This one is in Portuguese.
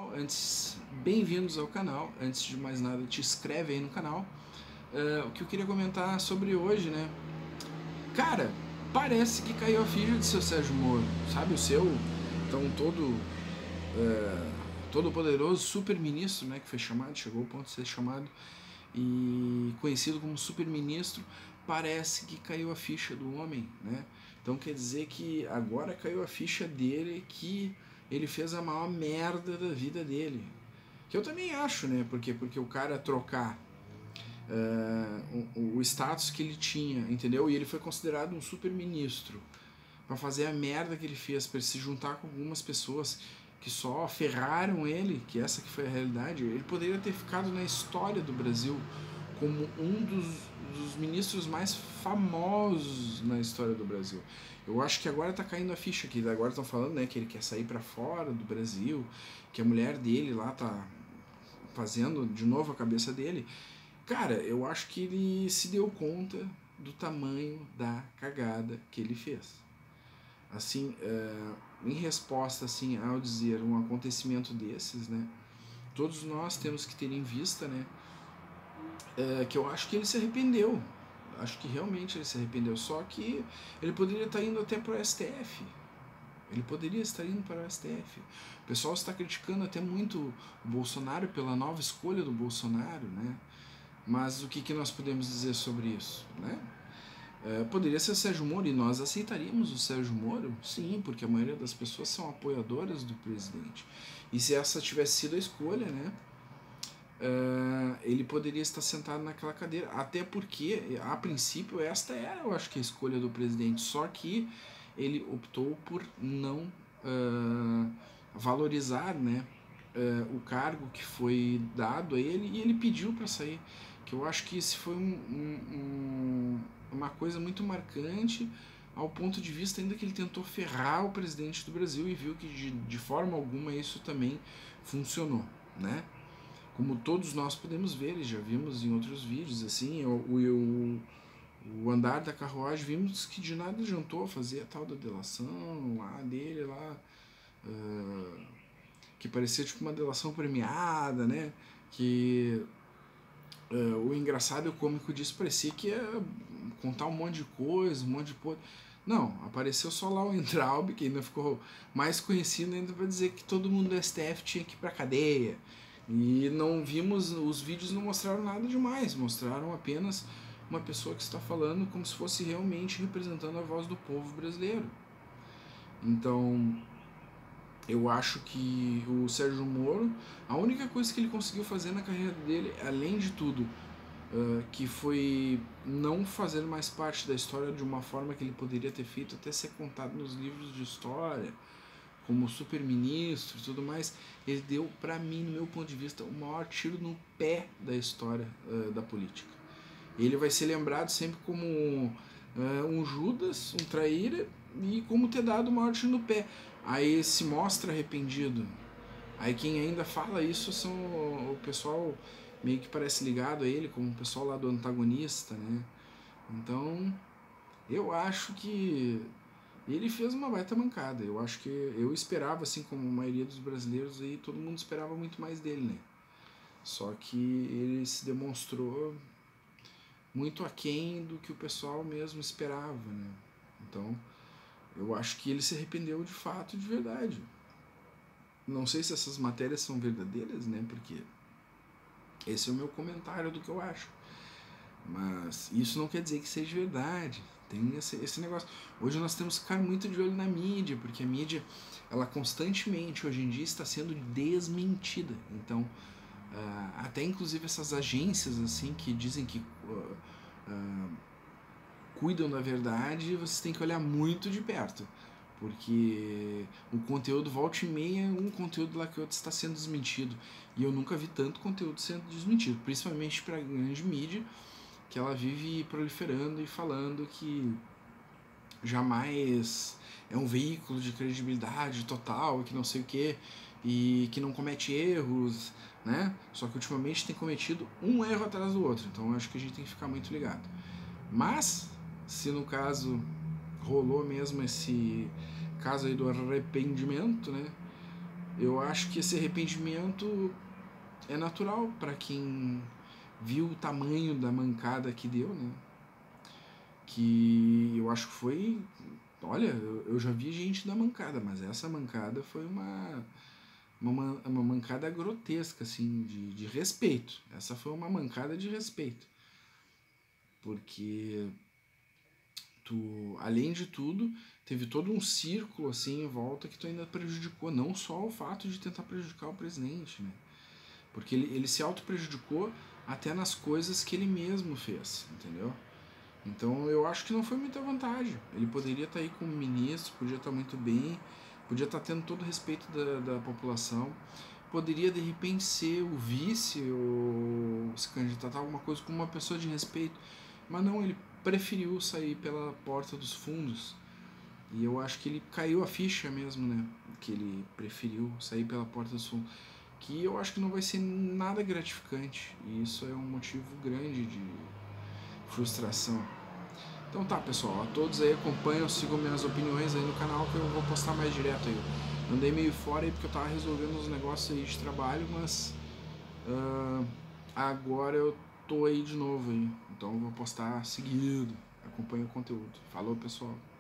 pessoal, bem-vindos ao canal. Antes de mais nada, te inscreve aí no canal. O que eu queria comentar sobre hoje, né? Cara, parece que caiu a ficha de seu Sérgio Moro, sabe? O seu, então, todo poderoso super-ministro, né? Que foi chamado, chegou ao ponto de ser chamado e conhecido como super-ministro. Parece que caiu a ficha do homem, né? Então quer dizer que agora caiu a ficha dele, que ele fez a maior merda da vida dele. Que eu também acho, né? Porque o cara trocar o status que ele tinha, entendeu? E ele foi considerado um super-ministro para fazer a merda que ele fez, para se juntar com algumas pessoas que só ferraram ele, que essa que foi a realidade. Ele poderia ter ficado na história do Brasil como um dos ministros mais famosos na história do Brasil. Eu acho que agora tá caindo a ficha aqui, agora estão falando, né, que ele quer sair para fora do Brasil, que a mulher dele lá tá fazendo de novo a cabeça dele. Cara, eu acho que ele se deu conta do tamanho da cagada que ele fez. Assim, em resposta assim, ao dizer um acontecimento desses, né, todos nós temos que ter em vista, né, que eu acho que ele se arrependeu. Acho que realmente ele se arrependeu. Só que ele poderia estar indo até para o STF. Ele poderia estar indo para o STF. O pessoal está criticando até muito o Bolsonaro pela nova escolha do Bolsonaro, né? Mas o que nós podemos dizer sobre isso, né? Poderia ser o Sérgio Moro, e nós aceitaríamos o Sérgio Moro? Sim, porque a maioria das pessoas são apoiadoras do presidente. E se essa tivesse sido a escolha, né? Ele poderia estar sentado naquela cadeira, até porque a princípio esta era, eu acho que, a escolha do presidente, só que ele optou por não valorizar, né, o cargo que foi dado a ele, e ele pediu para sair, que eu acho que isso foi uma coisa muito marcante, ao ponto de vista ainda que ele tentou ferrar o presidente do Brasil e viu que de forma alguma isso também funcionou, né? Como todos nós podemos ver, e já vimos em outros vídeos, assim, o andar da carruagem, vimos que de nada adiantou fazer a tal da delação lá dele, lá, que parecia tipo uma delação premiada, né? Que o engraçado e o cômico disso parecia que ia contar um monte de coisa, um monte de podre. Não, apareceu só lá o Entraub, que ainda ficou mais conhecido ainda para dizer que todo mundo do STF tinha que ir pra cadeia. E não vimos, os vídeos não mostraram nada demais, mostraram apenas uma pessoa que está falando como se fosse realmente representando a voz do povo brasileiro. Então, eu acho que o Sérgio Moro, a única coisa que ele conseguiu fazer na carreira dele, além de tudo, que foi não fazer mais parte da história de uma forma que ele poderia ter feito, até ser contado nos livros de história, como super-ministro e tudo mais, ele deu, pra mim, no meu ponto de vista, o maior tiro no pé da história da política. Ele vai ser lembrado sempre como um Judas, um traíra, e como ter dado o maior tiro no pé. Aí se mostra arrependido. Aí quem ainda fala isso são o pessoal meio que parece ligado a ele, como o pessoal lá do antagonista, né? Então, eu acho que ele fez uma baita mancada. Eu acho que eu esperava, assim como a maioria dos brasileiros, aí todo mundo esperava muito mais dele, né? Só que ele se demonstrou muito aquém do que o pessoal mesmo esperava, né? Então, eu acho que ele se arrependeu de fato, de verdade. Não sei se essas matérias são verdadeiras, né? Porque esse é o meu comentário do que eu acho. Mas isso não quer dizer que seja verdade. Tem esse negócio. Hoje nós temos que ficar muito de olho na mídia, porque a mídia, ela constantemente, hoje em dia, está sendo desmentida. Então, até inclusive essas agências assim que dizem que cuidam da verdade, vocês têm que olhar muito de perto, porque o conteúdo volta e meia, um conteúdo lá que outro está sendo desmentido, e eu nunca vi tanto conteúdo sendo desmentido, principalmente para a grande mídia, que ela vive proliferando e falando que jamais é um veículo de credibilidade total, que não sei o que, e que não comete erros, né? Só que ultimamente tem cometido um erro atrás do outro, então acho que a gente tem que ficar muito ligado. Mas, se no caso rolou mesmo esse caso aí do arrependimento, né? eu acho que esse arrependimento é natural para quem viu o tamanho da mancada que deu, né? Que eu acho que foi. Olha, eu já vi gente dar mancada, mas essa mancada foi uma mancada grotesca, assim, de respeito. Essa foi uma mancada de respeito. Porque tu, além de tudo, teve todo um círculo assim em volta que tu ainda prejudicou, não só o fato de tentar prejudicar o presidente, né? Porque ele se auto-prejudicou até nas coisas que ele mesmo fez, entendeu? Então eu acho que não foi muita vantagem. Ele poderia estar aí como ministro, podia estar muito bem, podia estar tendo todo o respeito da população, poderia de repente ser o vice ou se candidatar a alguma coisa como uma pessoa de respeito, mas não, ele preferiu sair pela porta dos fundos. E eu acho que ele caiu a ficha mesmo, né? Que ele preferiu sair pela porta dos fundos. Que eu acho que não vai ser nada gratificante. E isso é um motivo grande de frustração. Então tá, pessoal, a todos aí acompanham, sigam minhas opiniões aí no canal que eu vou postar mais direto aí. Andei meio fora aí porque eu tava resolvendo uns negócios aí de trabalho, mas agora eu tô aí de novo aí. Então eu vou postar seguido. Acompanhe o conteúdo. Falou, pessoal.